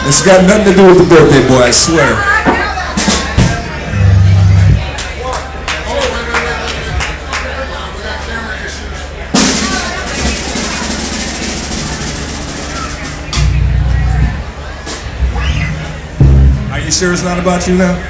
It's got nothing to do with the birthday boy, I swear. Are you sure it's not about you now?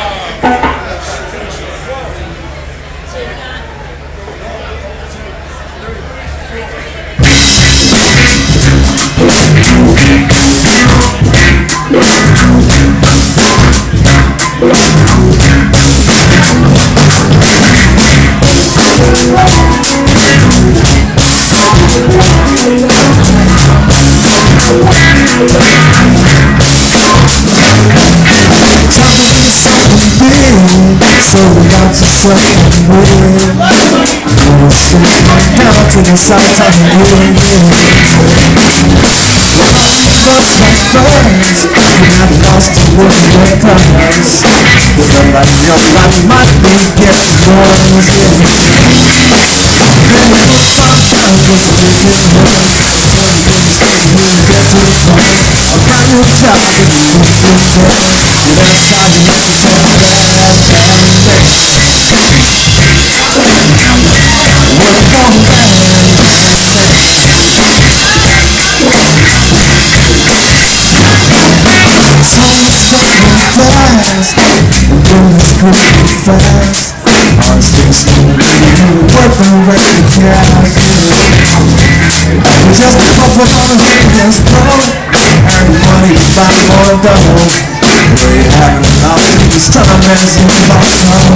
So without yourself and weird, you'll sit down to the side time and weird. Well, all of us like birds, we have lost to work their colors. Feel like your life might be getting noisy. Then you'll sometimes just make it hurt. Tell you get to the point. I'll find your job and you will get there. You're outside, you have to say bad, bad things. What a bad thing. So much stuff went fast, and bullets pretty fast. All things don't really worth the rest of the cash. Just a couple of hands blow, earn money to buy more dough. We haven't lost this time as you lost home.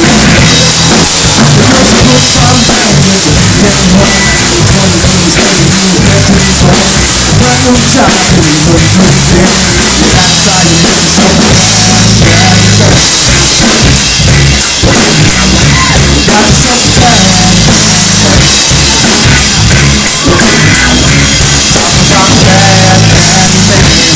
Because you put some back with the getting home. One of these days you get to the phone. Brand new job and you look pretty good. You're outside, you look so bad. You got yourself bad. Talk about bad, bad things.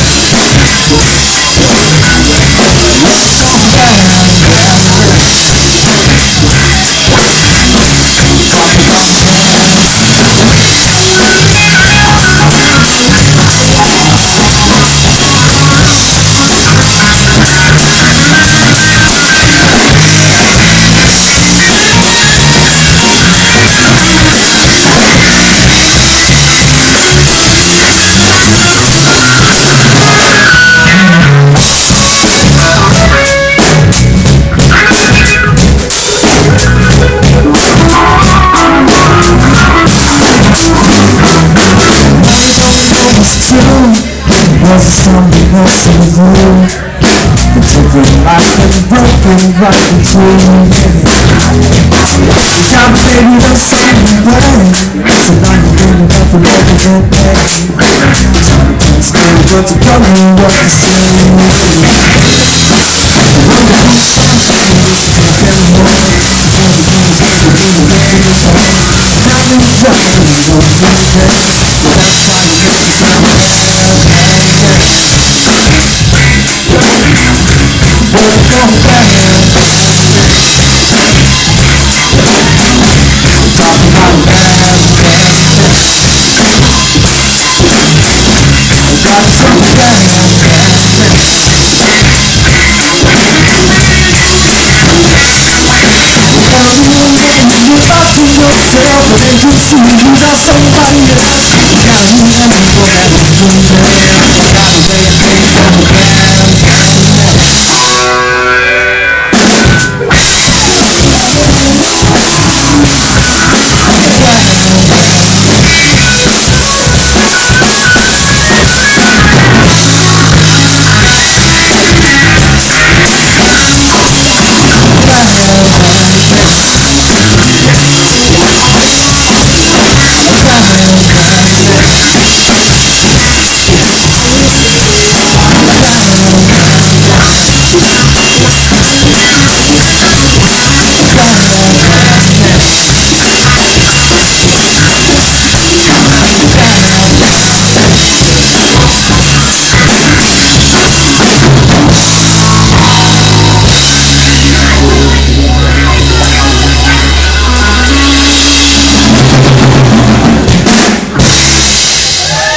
Was something else in the room? The different life and broken right between. You got me, baby, that's something bad. So now you're getting up and over that bad. It's good, but to tell me what to say. When the whole sunshine, you can hold. All the things that you do, you let me go. Now you're driving, you don't really care. But that's why you make me sound bad. Yourself, but then you see you got somebody else. You gotta remember that